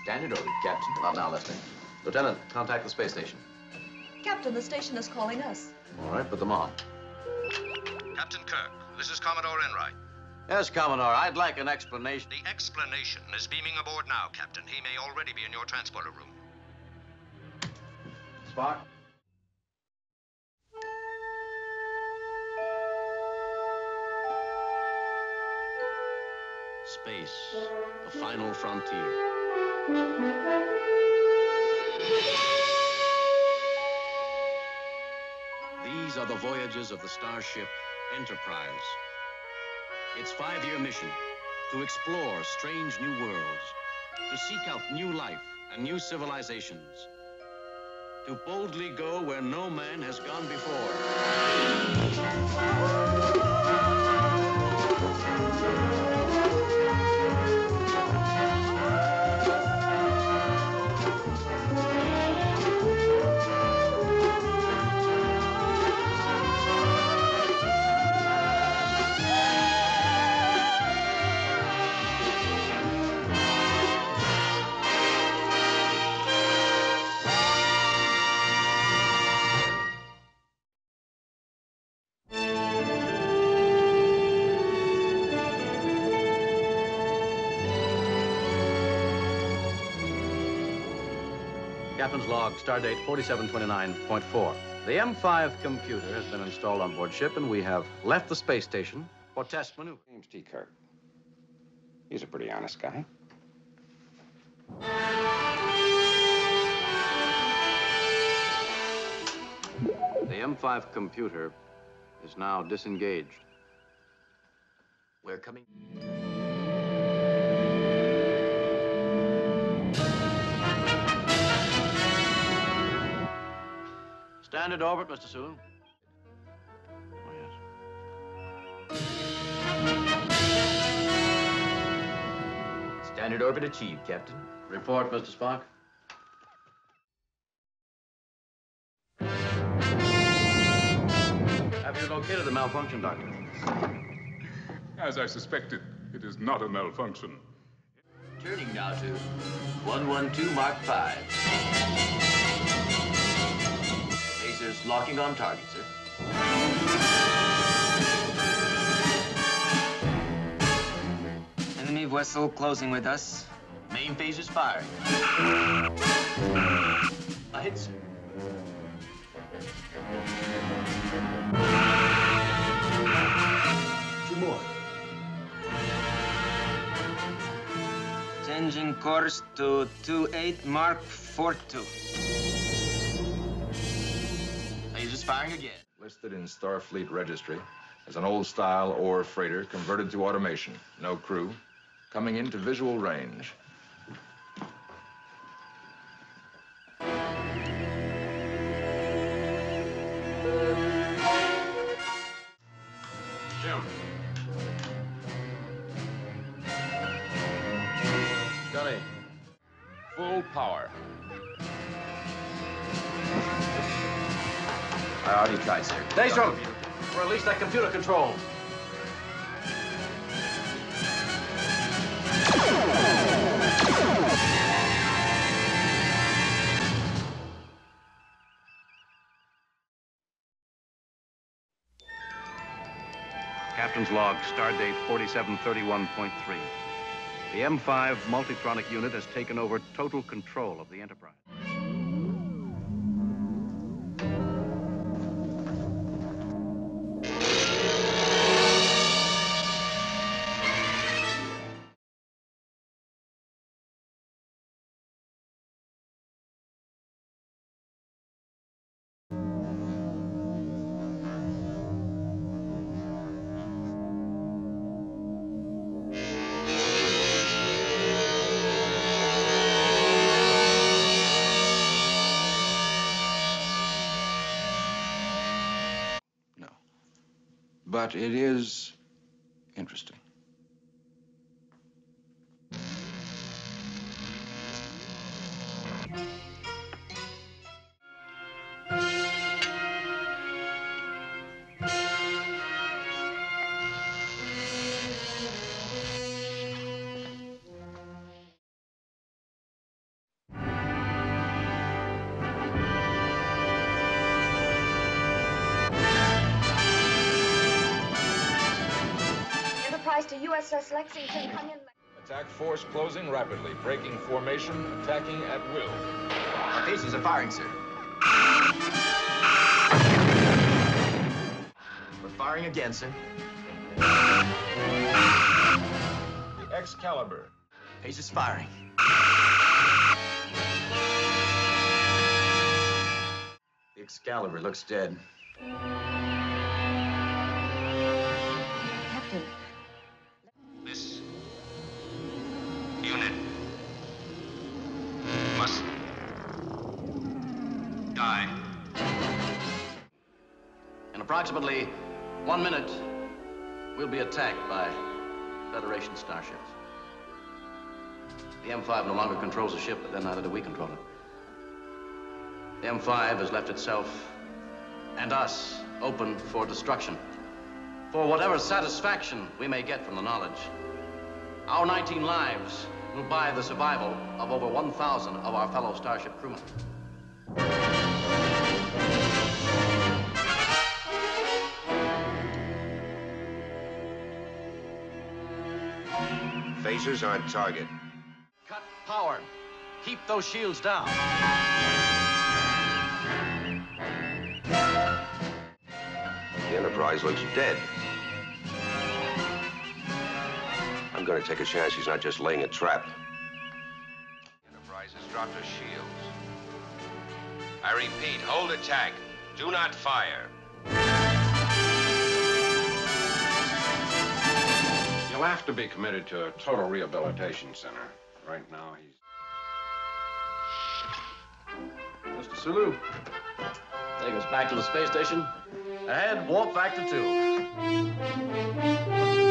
Standard order, Captain. Not now, Lester. Lieutenant, contact the space station. Captain, the station is calling us. All right, put them on. Captain Kirk, this is Commodore Enright. Yes, Commodore, I'd like an explanation. The explanation is beaming aboard now, Captain. He may already be in your transporter room. Spock? Space, the final frontier. These are the voyages of the starship Enterprise. Its 5-year mission, to explore strange new worlds, to seek out new life and new civilizations, to boldly go where no man has gone before. Captain's log, stardate 4729.4. The M5 computer has been installed on board ship, and we have left the space station for test maneuver. James T. Kirk. He's a pretty honest guy. The M5 computer is now disengaged. We're coming. Standard orbit, Mr. Sulu. Oh, yes. Standard orbit achieved, Captain. Report, Mr. Spock. Have you located the malfunction, Doctor? As I suspected, it is not a malfunction. Turning now to 112 Mark 5. Lasers locking on target, sir. Enemy vessel closing with us. Main phase is firing. A hit, sir. Two more. Changing course to 28 Mark 42. Lasers firing again. Listed in Starfleet registry as an old-style ore freighter converted to automation. No crew. Coming into visual range. Jim. Scully. Full power. I already tried, sir. Daystrom! Release that computer control. Captain's log, stardate 4731.3. The M5 Multitronic unit has taken over total control of the Enterprise. But it is interesting. USS Lexington, come in. Attack force closing rapidly, breaking formation, attacking at will. Our phases are firing, sir. We're firing again, sir. The Excalibur. Phases firing. The Excalibur looks dead. Captain, This unit must die. In approximately 1 minute, we'll be attacked by Federation starships. The M5 no longer controls the ship, but then neither do we control it. The M5 has left itself and us open for destruction. For whatever satisfaction we may get from the knowledge, our 19 lives will buy the survival of over 1,000 of our fellow starship crewmen. Phasers on target. Cut power. Keep those shields down. The Enterprise looks dead. I'm gonna take a chance he's not just laying a trap. The Enterprise has dropped her shields. I repeat, hold attack. Do not fire. You'll have to be committed to a total rehabilitation center. Right now, he's... Mr. Sulu, take us back to the space station. Ahead, warp factor 2.